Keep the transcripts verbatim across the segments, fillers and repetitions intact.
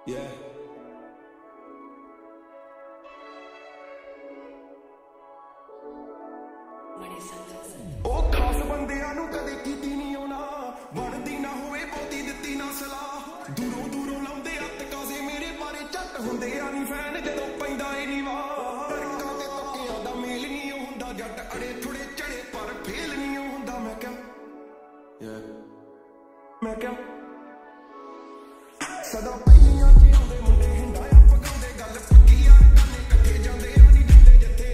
Yeah. Manni Sandhu. ਉਹ ਖਾਸ ਬੰਦਿਆਂ ਨੂੰ ਕਦੇ ਕੀਤੀ ਨਹੀਂ ਹੋਣਾ ਬਣਦੀ ਨਾ ਹੋਵੇ ਬਹੁਤੀ ਦਿੱਤੀ ਨਾ ਸਲਾਹ ਦੂਰੋਂ ਦੂਰੋਂ ਲਾਉਂਦੇ ਅੱਤ ਕਾਜ਼ੇ ਮੇਰੇ ਬਾਰੇ ਝੱਟ ਹੁੰਦੇ ਆ ਨਹੀਂ ਫੈਨ ਜਦੋਂ ਪੈਂਦਾ ਏ ਨੀ ਵਾਹ ਤੜਕਾਂ ਤੇ ਤੱਕਿਆਂ ਦਾ ਮੇਲ ਨਹੀਂ ਹੁੰਦਾ ਜੱਟ ਅੜੇ ਥੋੜੇ ਚੜੇ ਪਰ ਫੇਲ ਨਹੀਂ ਹੁੰਦਾ ਮੈਂ ਕਿਹਾ ਯਾ ਮੈਂ ਕਿਹਾ ਸਦਾ ਪਹਿਲੀਆਂ ਚ ਆਉਂਦੇ ਮੁੰਡੇ ਹਿੰਡਾਇਆ ਪਗਾਉਂਦੇ ਗੱਲ ਪੱਕੀ ਆ ਕੰਨੇ ਇਕੱਠੇ ਜਾਂਦੇ ਆ ਨਹੀਂ ਜਾਂਦੇ ਜਿੱਥੇ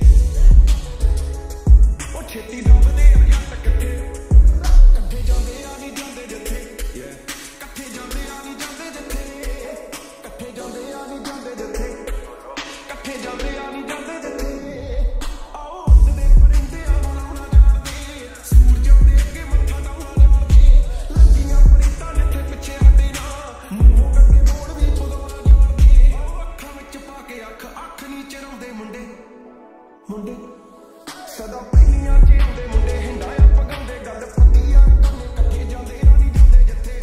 ਉਹ ਛੇਤੀ ਦਬਦੇ ਆ ਜੱਟ ਇਕੱਠੇ ਇਕੱਠੇ ਜਾਂਦੇ ਆ ਨਹੀਂ ਜਾਂਦੇ ਜਿੱਥੇ ਇਕੱਠੇ ਜਾਂਦੇ ਆ ਨਹੀਂ ਜਾਂਦੇ ਜਿੱਥੇ ਇਕੱਠੇ ਜਾਂਦੇ ਆ ਨਹੀਂ ਜਾਂਦੇ ਜਿੱਥੇ ਇਕੱਠੇ ਜਾਂਦੇ ਆ ਨਹੀਂ ਜਾਂਦੇ ਜਿੱਥੇ ਆਓ ਉੱਡਦੇ ਪਰਿੰਦਿਆਂ ਨੂੰ ਲਾਉਣਾ ਜਾਣਦੇ ਸੂਰਜਾਂ ਦੇ ਅੱਗੇ ਮੱਥਾ ਡਾਉਣਾ ਜਾਣਦੇ ਲੱਗੀਆਂ ਪਰਿੰਦਾਂ ਜਿੱਥੇ ਪਿੱਛੇ ਹਟੇ ਨਾ ਮੂੰਹੋਂ ਕੱਢੇ ਮੋੜ ਵੀ ਪੁਗਾਉਣਾ ਜਾਣਦੇ ਉਹ ਅੱਖਾਂ ਵਿੱਚ ਪਾ ਕੇ ਅੱਖ ਅੱਖ ਨਹੀਂ ਚਰਾਉਂਦੇ ਮੁੰਡੇ ਮੁੰਡੇ ਸਦਾ ਪਹਿਲੀਆਂ ਚ ਆਉਂਦੇ ਮੁੰਡੇ ਹਿੰਡਾਇਆ ਪਗਾਉਂਦੇ ਗੱਲ ਪੱਕੀ ਆ ਕੰਨੇ ਇਕੱਠੇ ਜਾਂਦੇ ਆ ਨਹੀਂ ਜਾਂਦੇ ਜਿੱਥੇ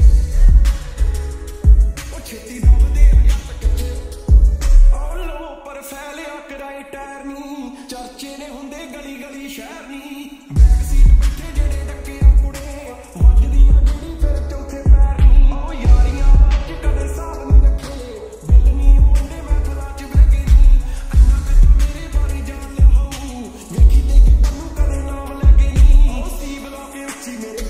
ਉਹ ਛੇਤੀ ਦਬਦੇ ਆ ਜੱਟ ਕਿੱਥੇ ਆਹ ਲੋ ਪਰ ਫੈਲਿਆ ਕਰਾਏ ਟਾਇਰ ਨੀ ਚਰਚੇ ਨੇ ਹੁੰਦੇ ਗਲੀ ਗਲੀ ਸ਼ਹਿਰ ਨੀ ਬੈਕ ਸੀਟ ਬੈਠੇ ਜਿਹੜੇ ਡੱਕਿਆ ਕੁੜੇ ਵੱਜਦੀਆਂ ਜਿਹੜੀ ਫਿਰ ਚੌਥੇ ਪੈਰ ਨੀ ਉਹ ਯਾਰੀਆਂ ਅੱਜ ਕਦੇ ਸਾਲ ਨਹੀਂ ਰੱਖੇ ਬਿੱਲ ਨੀ ਮੁੰਡੇ ਮਹਿਫਲਾਂ ਚ ਬਹਿ ਗਏ ਨੀ ਇੰਨਾ ਕੁ ਮੇਰੇ ਬਾਰੇ ਜਾਣ ਲਿਆ ਹੋਊ ਵੇਖੀ ਤੇਗੀ ਪੰਨੂ ਕਦੇ ਨਾਮ ਲੈ ਕੇ ਨੀ ਉਹ ਸੀ ਬਲਾ ਕੇ ਉੱਚੀ ਮੇਰੇ